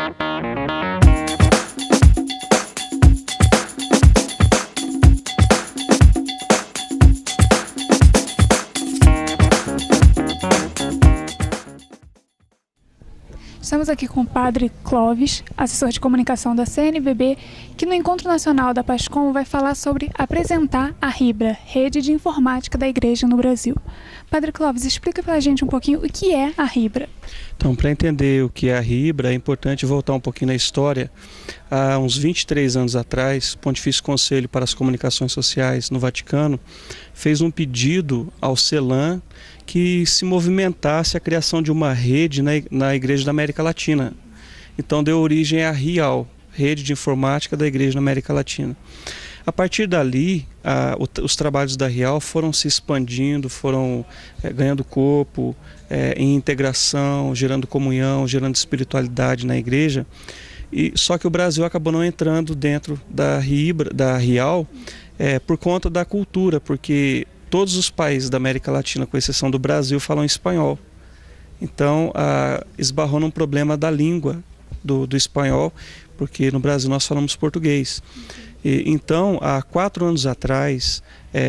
Estamos aqui com o Padre Clóvis, assessor de comunicação da CNBB, que no Encontro Nacional da PASCOM vai falar sobre apresentar a RIBRA, Rede de Informática da Igreja no Brasil. Padre Clóvis, explica para a gente um pouquinho o que é a RIBRA. Então, para entender o que é a RIBRA, é importante voltar um pouquinho na história. Há uns 23 anos atrás, o Pontifício Conselho para as Comunicações Sociais no Vaticano fez um pedido ao CELAM que se movimentasse a criação de uma rede na Igreja da América Latina. Então deu origem à RIAL, Rede de Informática da Igreja na América Latina. A partir dali, os trabalhos da RIAL foram se expandindo, foram ganhando corpo, em integração, gerando comunhão, gerando espiritualidade na igreja. Só que o Brasil acabou não entrando dentro da RIAL por conta da cultura, porque todos os países da América Latina, com exceção do Brasil, falam espanhol. Então, esbarrou num problema da língua do espanhol, porque no Brasil nós falamos português. Então, há 4 anos atrás,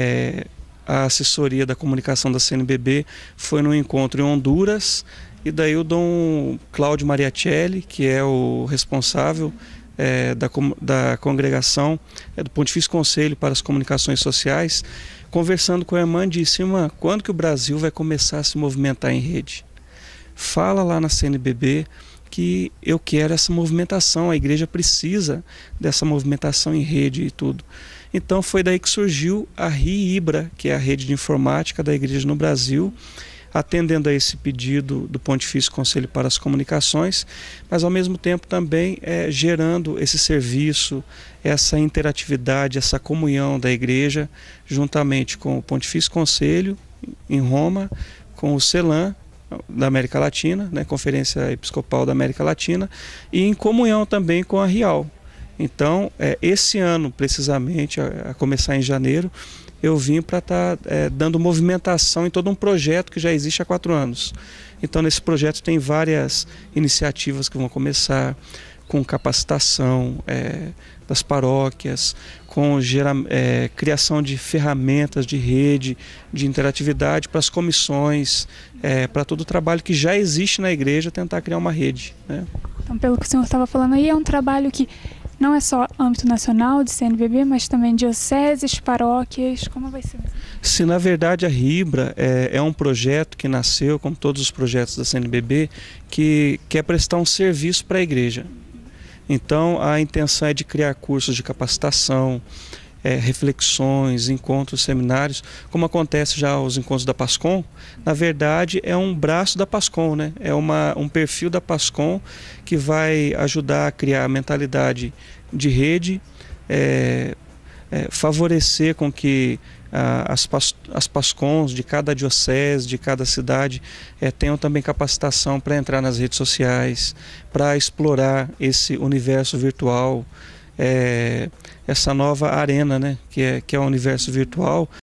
a assessoria da comunicação da CNBB foi num encontro em Honduras, e daí o Dom Cláudio Mariatelli, que é o responsável da congregação do Pontifício Conselho para as Comunicações Sociais, conversando com a irmã, disse: irmã, quando que o Brasil vai começar a se movimentar em rede? Fala lá na CNBB que eu quero essa movimentação, a igreja precisa dessa movimentação em rede e tudo. Então foi daí que surgiu a RIBRA, que é a Rede de Informática da Igreja no Brasil, atendendo a esse pedido do Pontifício Conselho para as Comunicações, mas ao mesmo tempo também gerando esse serviço, essa interatividade, essa comunhão da igreja, juntamente com o Pontifício Conselho em Roma, com o CELAM da América Latina, Conferência Episcopal da América Latina, e em comunhão também com a RIAL. Então, esse ano, precisamente, a começar em janeiro, eu vim para estar dando movimentação em todo um projeto que já existe há 4 anos. Então, nesse projeto tem várias iniciativas que vão começar com capacitação das paróquias, com criação de ferramentas de rede, de interatividade para as comissões, para todo o trabalho que já existe na igreja, tentar criar uma rede. Então, pelo que o senhor estava falando aí, é um trabalho que não é só âmbito nacional de CNBB, mas também dioceses, paróquias, como vai ser? Sim, na verdade a RIBRA é um projeto que nasceu, como todos os projetos da CNBB, que quer prestar um serviço para a igreja. Então a intenção é de criar cursos de capacitação, reflexões, encontros, seminários, como acontece já os encontros da PASCOM. Na verdade é um braço da PASCOM, é um perfil da PASCOM que vai ajudar a criar a mentalidade de rede, favorecer com que as PASCOMs de cada diocese, de cada cidade, tenham também capacitação para entrar nas redes sociais, para explorar esse universo virtual, essa nova arena, que é o universo virtual,